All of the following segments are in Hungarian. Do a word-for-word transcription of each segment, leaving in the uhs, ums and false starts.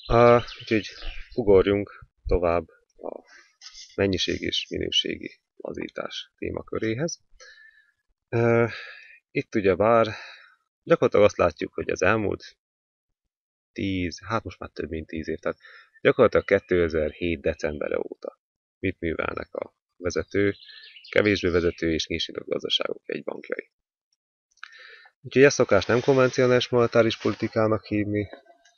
Uh, úgyhogy ugorjunk tovább a mennyiség és minőségi lazítás témaköréhez. Uh, itt ugyebár gyakorlatilag azt látjuk, hogy az elmúlt tíz, hát most már több mint tíz év, tehát gyakorlatilag kétezer-hét decemberre óta mit művelnek a vezető, kevésbé vezető és késindult gazdaságok jegybankjai. Úgyhogy ezt szokás nem konvencionális monetáris politikának hívni,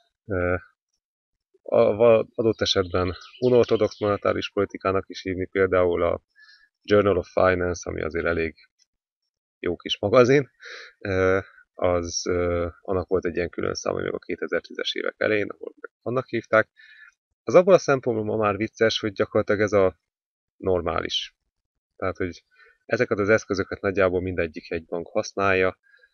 adott esetben unorthodox monetáris politikának is hívni, például a Journal of Finance, ami azért elég jó kis magazin, az annak volt egy ilyen külön szám, még a kétezer-tízes évek elején, ahol annak hívták. Az abból a szempontból ma már vicces, hogy gyakorlatilag ez a normális. Tehát, hogy ezeket az eszközöket nagyjából mindegyik egy bank használja,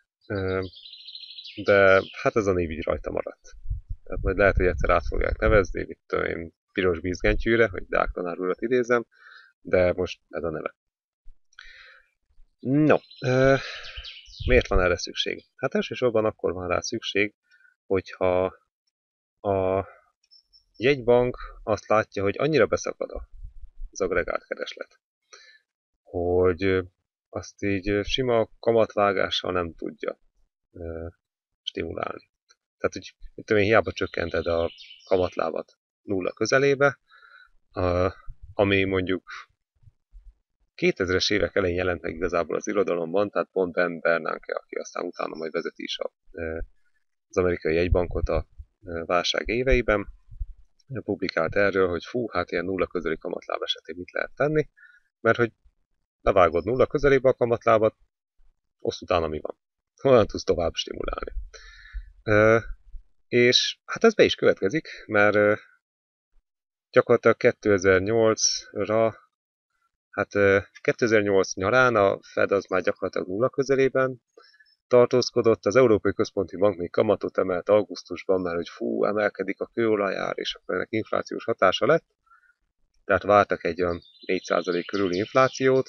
de hát ez a név így rajta maradt. Tehát majd lehet, hogy egyszer át fogják nevezni, mit tudom én, piros bízgentyűre, hogy Deák tanár urat idézem, de most ez a neve. No, euh, miért van erre szükség? Hát elsősorban akkor van rá szükség, hogyha a jegybank azt látja, hogy annyira beszakad az agregált kereslet, hogy azt így sima kamatvágással nem tudja euh, stimulálni. Tehát, hogy mit tudom én, hiába csökkented a kamatlábat nulla közelébe, ami mondjuk kétezres évek elején jelent meg igazából az irodalomban, tehát pont Ben Bernanke, aki aztán utána majd vezeti is a, az amerikai jegybankot a válság éveiben, publikált erről, hogy fú, hát ilyen nulla közeli kamatláb esetén mit lehet tenni, mert hogy levágod nulla közelébe a kamatlábat, azt utána mi van? Honnan tudsz tovább stimulálni? És hát ez be is következik, mert gyakorlatilag kétezer-nyolcra, hát kétezer-nyolc nyarán a Fed az már gyakorlatilag nulla közelében tartózkodott, az Európai Központi Bank még kamatot emelt augusztusban, mert hogy fú, emelkedik a kőolajár, és akkor ennek inflációs hatása lett, tehát vártak egy olyan négy százalék körüli inflációt,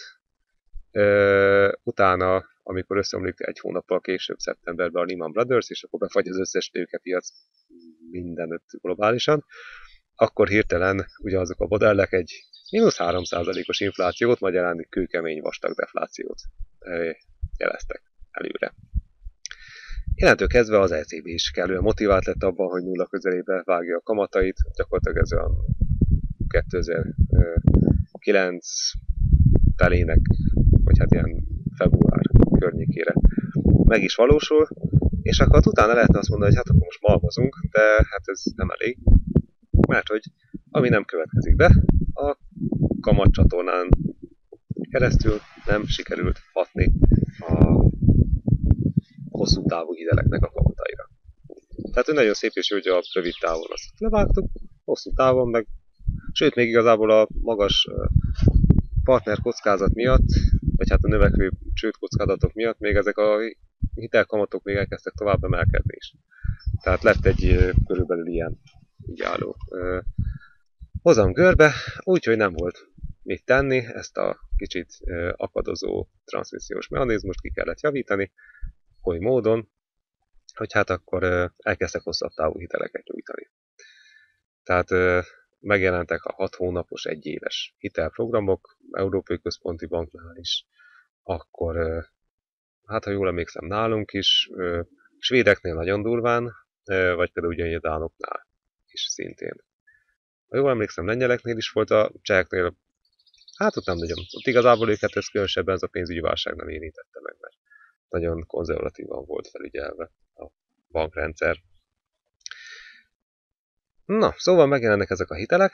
utána, amikor összeomlik egy hónappal később, szeptemberben a Lehman Brothers, és akkor befagy az összes tőkepiac mindenütt globálisan, akkor hirtelen ugyanazok a modellek egy mínusz három százalékos inflációt, magyarán kőkemény vastag deflációt jeleztek előre. Innentől kezdve az é cé bé is kellően motivált lett abban, hogy nulla közelébe vágja a kamatait, gyakorlatilag ez olyan kétezer-kilenc telének, vagy hát ilyen február környékére meg is valósul, és akkor utána lehetne azt mondani, hogy hát akkor most malmozunk, de hát ez nem elég, mert hogy ami nem következik be, a kamatcsatornán keresztül nem sikerült hatni a hosszú távú hiteleknek a kamataira. Tehát, hogy nagyon szép és jó, hogy a rövid távon azt levágtuk, hosszú távon meg, sőt, még igazából a magas partner kockázat miatt, vagy hát a növekvő csőd kockázatok miatt még ezek a hitelkamatok még elkezdtek tovább emelkedni is. Tehát lett egy körülbelül ilyen így álló hozam görbe, úgyhogy nem volt mit tenni, ezt a kicsit akadozó transmissziós mechanizmust ki kellett javítani, oly módon, hogy hát akkor elkezdtek hosszabb távú hiteleket nyújtani. Tehát megjelentek a hat hónapos, egy éves hitelprogramok, Európai Központi Banknál is, akkor, hát ha jól emlékszem, nálunk is, svédeknél nagyon durván, vagy például ugyanígy a dánoknál is szintén. Ha jól emlékszem, lengyeleknél is volt, a cseheknél, hát ott nem nagyon. Ott igazából őket ez különösebben ez a pénzügyi válság nem érintette meg, mert nagyon konzervatívan volt felügyelve a bankrendszer. Na, szóval megjelennek ezek a hitelek,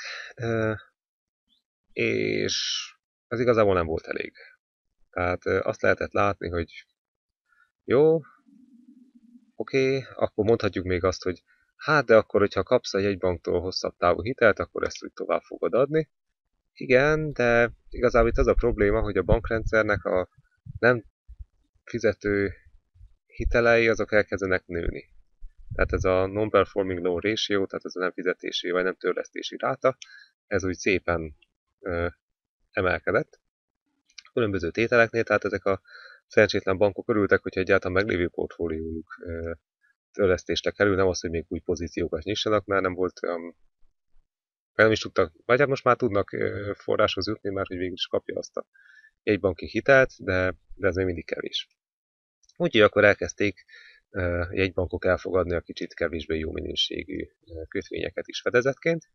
és ez igazából nem volt elég. Tehát azt lehetett látni, hogy jó, oké, okay, akkor mondhatjuk még azt, hogy hát de akkor, hogyha kapsz a jegybanktól hosszabb távú hitelt, akkor ezt úgy tovább fogod adni. Igen, de igazából itt az a probléma, hogy a bankrendszernek a nem fizető hitelei azok elkezdenek nőni. Tehát ez a non-performing loan ratio, tehát ez a nem fizetési vagy nem törlesztési ráta, ez úgy szépen ö, emelkedett. Különböző tételeknél, tehát ezek a szerencsétlen bankok örültek, hogyha egyáltalán meglévő portfóliójuk ö, törlesztésre kerül, nem az, hogy még új pozíciókat nyissanak, mert nem volt olyan, nem is tudtak, vagy hát most már tudnak forráshoz jutni, mert hogy végül is kapja azt a jegybanki hitelt, de, de ez még mindig kevés. Úgyhogy akkor elkezdték jegybankok elfogadni a kicsit kevésbé jó minőségű kötvényeket is fedezetként,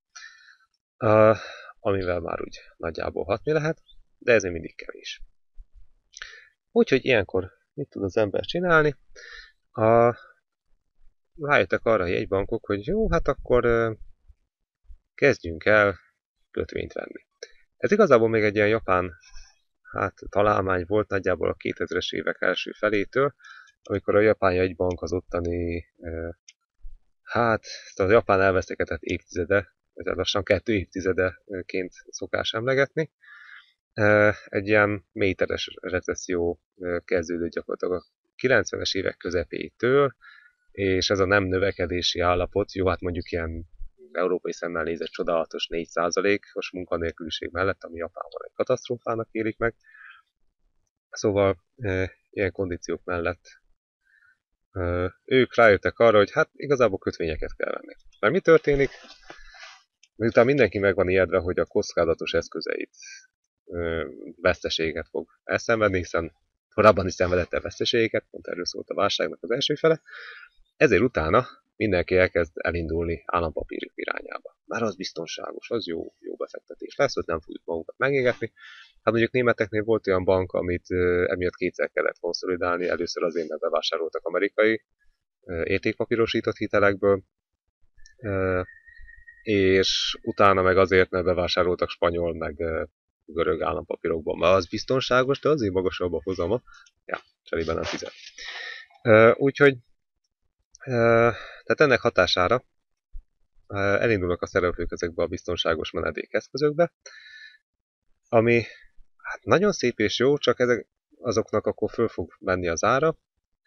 amivel már úgy nagyjából hatni lehet, de ez még mindig kevés. Úgyhogy ilyenkor mit tud az ember csinálni? A, rájöttek arra a jegybankok, hogy jó, hát akkor kezdjünk el kötvényt venni. Ez igazából még egy ilyen japán hát, találmány volt nagyjából a kétezres évek első felétől, amikor a japán jegybank az ottani, hát a japán elvesztegetett évtizede, vagy lassan kettő évtizedeként szokás emlegetni. Egy ilyen méteres recesszió kezdődött gyakorlatilag a kilencvenes évek közepétől, és ez a nem növekedési állapot, jó, hát mondjuk ilyen európai szemmel nézett csodálatos négy százalékos munkanélküliség mellett, ami Japánban egy katasztrófának élik meg. Szóval e, ilyen kondíciók mellett e, ők rájöttek arra, hogy hát igazából kötvényeket kell venni. Mert mi történik? Miután mindenki meg van ijedve, hogy a kockázatos eszközeit e, veszteséget fog elszenvedni, hiszen korábban is szenvedett el veszteségeket, pont erről szólt a válságnak az első fele, ezért utána mindenki elkezd elindulni állampapírok irányába. Már az biztonságos, az jó, jó befektetés lesz, hogy nem fogjuk magunkat megégetni. Hát mondjuk németeknél volt olyan bank, amit uh, emiatt kétszer kellett konszolidálni, először azért, mert bevásároltak amerikai uh, értékpapírosított hitelekből, uh, és utána meg azért, mert bevásároltak spanyol, meg uh, görög állampapírokban. Már az biztonságos, de azért magasabb a hozama. Ja, cserébe nem fizet. Uh, úgyhogy Tehát ennek hatására elindulnak a szereplők ezekbe a biztonságos menedékeszközökbe, ami hát nagyon szép és jó, csak ezek azoknak akkor föl fog menni az ára,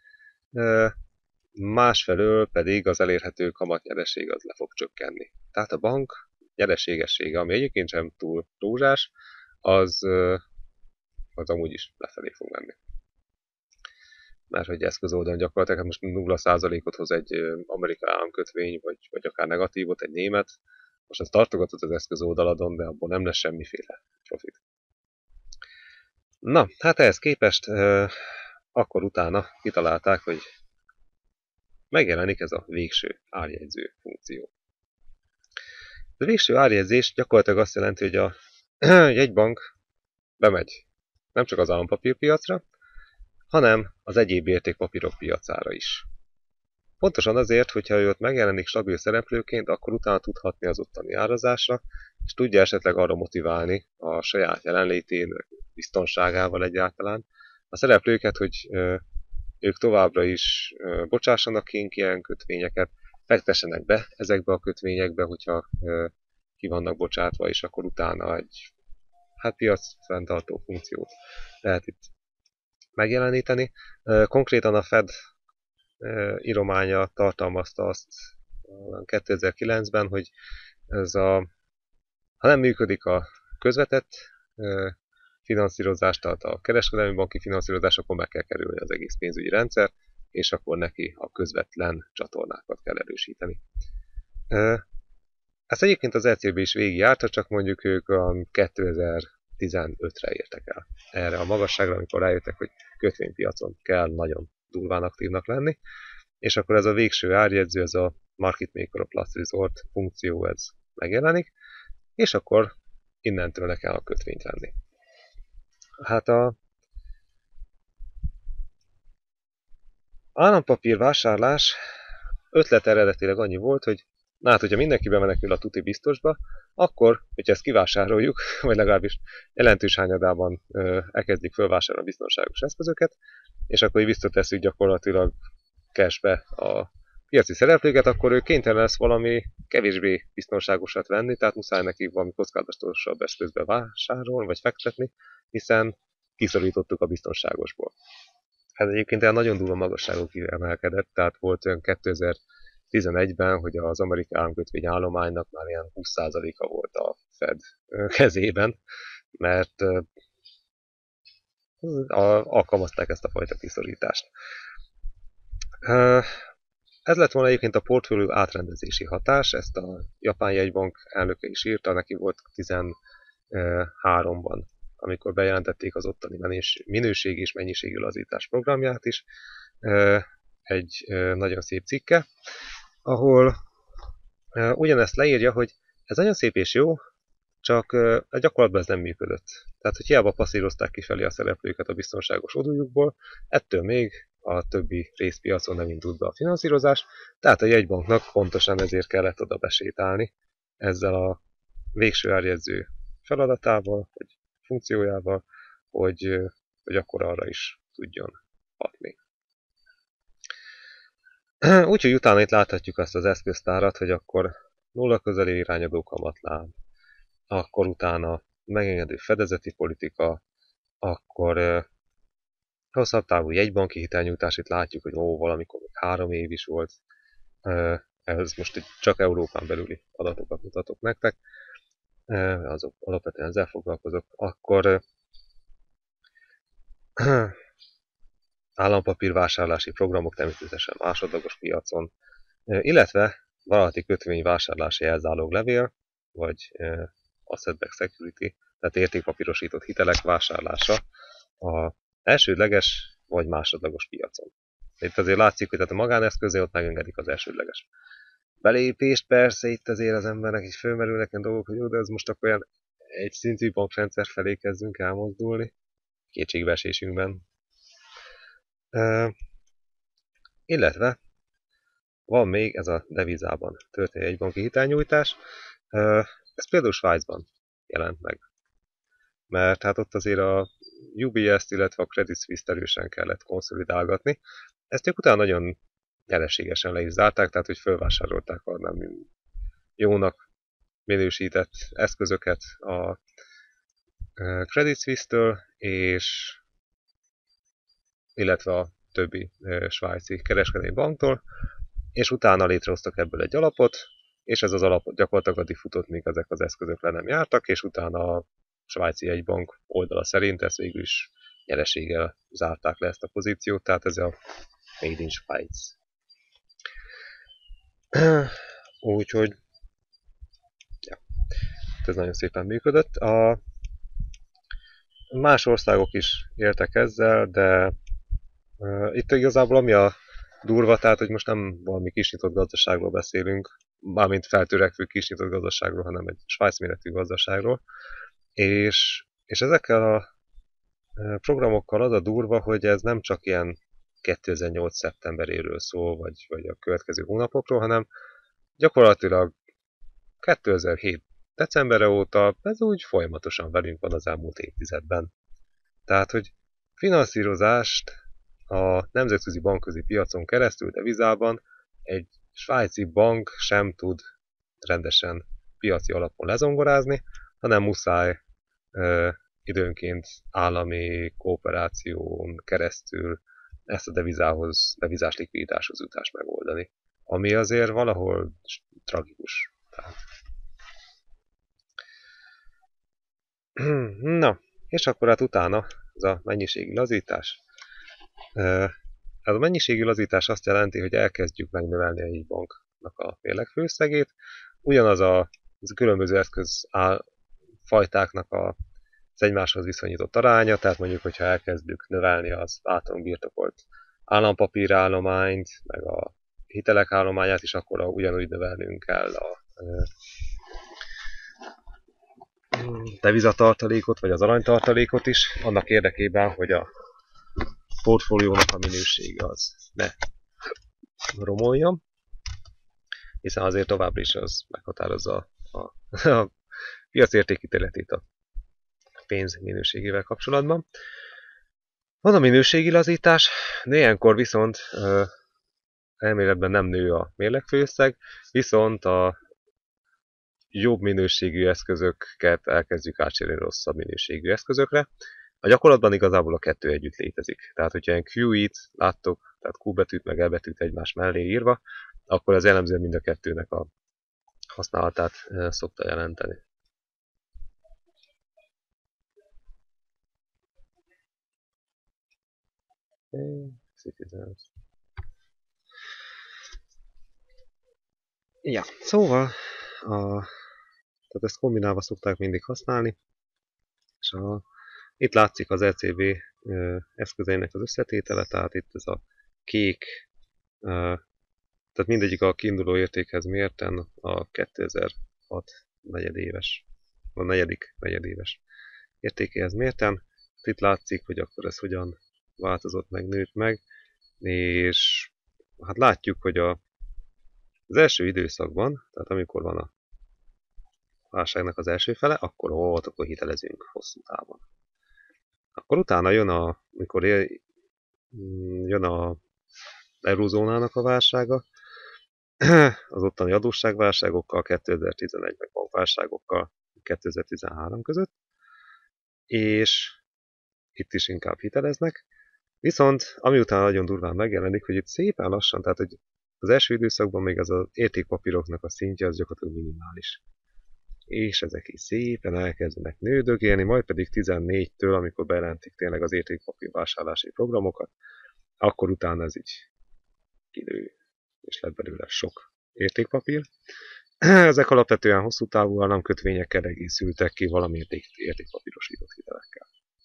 másfelől pedig az elérhető kamatnyereség az le fog csökkenni. Tehát a bank nyereségessége, ami egyébként sem túl rózsás, az, az amúgy is lefelé fog menni. Mert hogy eszközoldalon gyakorlatilag hát most nulla százalékot hoz egy amerikai államkötvény, vagy, vagy akár negatívot egy német. Most ez tartogatott az eszközoldaladon, de abból nem lesz semmiféle profit. Na, hát ehhez képest eh, akkor utána kitalálták, hogy megjelenik ez a végső árjegyző funkció. A végső árjegyzés gyakorlatilag azt jelenti, hogy a jegybank bemegy nem csak az állampapírpiacra, hanem az egyéb értékpapírok piacára is. Pontosan azért, hogyha ő ott megjelenik stabil szereplőként, akkor utána tudhatni az ottani árazásra, és tudja esetleg arra motiválni a saját jelenlétén, biztonságával egyáltalán a szereplőket, hogy ők továbbra is bocsássanak ki ilyen kötvényeket, fektessenek be ezekbe a kötvényekbe, hogyha ki vannak bocsátva, és akkor utána egy hát piac fenntartó funkciót lehet itt megjeleníteni. Konkrétan a Fed írománya tartalmazta azt kétezer-kilencben, hogy ez a, ha nem működik a közvetett finanszírozás, tehát a kereskedelmi banki finanszírozás, akkor meg kell kerülni az egész pénzügyi rendszer, és akkor neki a közvetlen csatornákat kell erősíteni. Ezt egyébként az é cé bé is végigjárta, csak mondjuk ők a kétezer-tizenötre értek el erre a magasságra, amikor rájöttek, hogy kötvénypiacon kell nagyon durván aktívnak lenni, és akkor ez a végső árjegyző, ez a Market Maker of Last Resort funkció, ez megjelenik, és akkor innentől le kell a kötvényt venni. Hát a állampapír vásárlás ötlet eredetileg annyi volt, hogy na hát, hogyha mindenki bemenekül a tuti biztosba, akkor, hogyha ezt kivásároljuk, vagy legalábbis jelentős hányadában elkezdik felvásárolni a biztonságos eszközöket, és akkor így visszatesszük gyakorlatilag cashbe a piaci szereplőket, akkor ő kénytelen lesz valami kevésbé biztonságosat venni, tehát muszáj neki valami kockázatosabb eszközbe vásárolni, vagy fektetni, hiszen kiszorítottuk a biztonságosból. Hát egyébként olyan nagyon durva magasságok emelkedett, tehát volt olyan kétezer-tizenegyben, hogy az amerikai államkötvény állománynak már ilyen húsz százaléka volt a Fed kezében, mert alkalmazták ezt a fajta kiszorítást. Ez lett volna egyébként a portfólió átrendezési hatás, ezt a japán jegybank elnöke is írta, neki volt tizenháromban, amikor bejelentették az ottani minőség és mennyiségi lazítás programját is, egy nagyon szép cikke, ahol ugyanezt leírja, hogy ez nagyon szép és jó, csak a gyakorlatban ez nem működött. Tehát, hogy hiába passzírozták kifelé a szereplőket a biztonságos odújukból, ettől még a többi részpiacon nem indult be a finanszírozás, tehát a jegybanknak pontosan ezért kellett oda besétálni ezzel a végső árjegyző feladatával, vagy funkciójával, hogy, hogy akkor arra is tudjon hatni. Úgyhogy utána itt láthatjuk azt az eszköztárat, hogy akkor nulla közelé irányadó kamatláb, akkor utána megengedő fedezeti politika, akkor uh, hosszabb távú jegybanki hitelnyújtás, itt látjuk, hogy ó, valamikor még három év is volt, uh, ez most itt csak Európán belüli adatokat mutatok nektek, uh, azok alapvetően ezzel foglalkozok, akkor uh, állampapírvásárlási programok természetesen másodlagos piacon, uh, illetve vállalati kötvény vásárlási elzáloglevél, vagy uh, asset-backed security, tehát értékpapírosított hitelek vásárlása a elsődleges vagy másodlagos piacon. Itt azért látszik, hogy tehát a magáneszközé ott megengedik az elsődleges belépést, persze itt azért az embernek is fölmerülnek ilyen dolgok, hogy jó, de ez most akkor olyan egy szintű bankrendszer felé kezdünk elmozdulni, kétségbeesésünkben. Uh, illetve van még ez a devizában történő egybanki hitelnyújtás, uh, ez például Svájcban jelent meg. Mert hát ott azért a U B S-t, illetve a Credit Suisse-t erősen kellett konszolidálgatni. Ezt ők utána nagyon nyereségesen le is zárták, tehát hogy fölvásárolták a nem jónak minősített eszközöket a Credit Suisse-től, és illetve a többi svájci kereskedelmi banktól, és utána létrehoztak ebből egy alapot, és ez az alap gyakorlatilag addig futott, míg ezek az eszközök le nem jártak, és utána a svájci jegybank oldala szerint ezt végül is nyereséggel zárták le ezt a pozíciót, tehát ez a Made in Svájc. Úgyhogy ja, ez nagyon szépen működött. A más országok is éltek ezzel, de uh, itt igazából ami a durva, tehát hogy most nem valami kisnyitott gazdaságról beszélünk, mármint feltörekvő kisnyitott gazdaságról, hanem egy Svájc méretű gazdaságról. És, és ezekkel a programokkal az a durva, hogy ez nem csak ilyen kétezer-nyolc szeptemberéről szól, vagy, vagy a következő hónapokról, hanem gyakorlatilag kétezer-hét decemberre óta ez úgy folyamatosan velünk van az elmúlt évtizedben. Tehát, hogy finanszírozást a nemzetközi bankközi piacon keresztül devizában egy svájci bank sem tud rendesen piaci alapon lezongorázni, hanem muszáj ö, időnként állami kooperáción keresztül ezt a devizához, devizás likviditáshoz jutást megoldani. Ami azért valahol tragikus. Tehát. Na, és akkor hát utána ez a mennyiségi lazítás. Ez a mennyiségi lazítás azt jelenti, hogy elkezdjük megnövelni a jegybanknak a mérlegfőösszegét. Ugyanaz a, az a különböző eszköz áll, fajtáknak a, az egymáshoz viszonyított aránya, tehát mondjuk, hogyha elkezdjük növelni az általunk birtokolt állampapírállományt, meg a hitelek állományát is, akkor ugyanúgy növelnünk kell a devizatartalékot, vagy az aranytartalékot is, annak érdekében, hogy a portfóliónak a minősége az ne romoljon, hiszen azért továbbra is az meghatározza a, a, a piac értékítéletét a pénz minőségével kapcsolatban. Van a minőségi lazítás, de ilyenkor viszont ö, elméletben nem nő a mérlegfőösszeg, viszont a jobb minőségű eszközöket elkezdjük átcserélni rosszabb minőségű eszközökre. A gyakorlatban igazából a kettő együtt létezik. Tehát, hogyha ilyen Q E-t láttok, tehát Q betűt meg E betűt egymás mellé írva, akkor az jellemzően mind a kettőnek a használatát szokta jelenteni. Ja, szóval a, tehát ezt kombinálva szokták mindig használni, és a, itt látszik az e cé bé eszközeinek az összetétele, tehát itt ez a kék, tehát mindegyik a kiinduló értékhez mérten a kétezer-hat negyedéves, a negyedik negyedéves értékéhez mérten. Itt látszik, hogy akkor ez hogyan változott meg, nőtt meg, és hát látjuk, hogy a, az első időszakban, tehát amikor van a válságnak az első fele, akkor ott, akkor hitelezünk hosszú távon. Akkor utána jön a, mikor él, jön a eurózónának a válsága, az ottani adósságválságokkal, kétezer-tizenegy meg bankválságokkal kétezer-tizenhárom között, és itt is inkább hiteleznek. Viszont ami utána nagyon durván megjelenik, hogy itt szépen lassan, tehát hogy az első időszakban még az az értékpapíroknak a szintje az gyakorlatilag minimális. És ezek is szépen elkezdenek nődögélni, majd pedig tizennégytől, amikor bejelentik tényleg az értékpapírvásárlási programokat, akkor utána ez így kinő, és lett belőle sok értékpapír. Ezek alapvetően hosszú távú államkötvényekkel egészültek ki valami érték, értékpapírosított hitelekkel.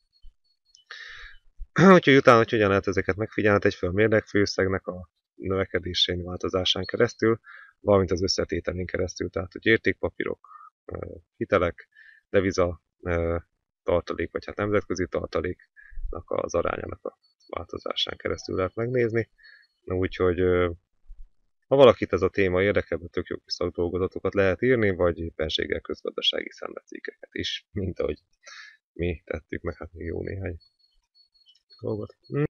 Úgyhogy utána, hogy hogyan lehet ezeket megfigyelni, egyfőn a mérlegfőösszegnek a növekedésén, változásán keresztül, valamint az összetételén keresztül, tehát hogy értékpapírok, hitelek, deviza tartalék, vagy hát nemzetközi tartaléknak az arányának a változásán keresztül lehet megnézni. Úgyhogy ha valakit ez a téma érdekel, tök jó kis szakdolgozatokat lehet írni, vagy éppenséggel közgazdasági szemletcikkeket is, mint ahogy mi tettük, meg hát még jó néhány dolgot.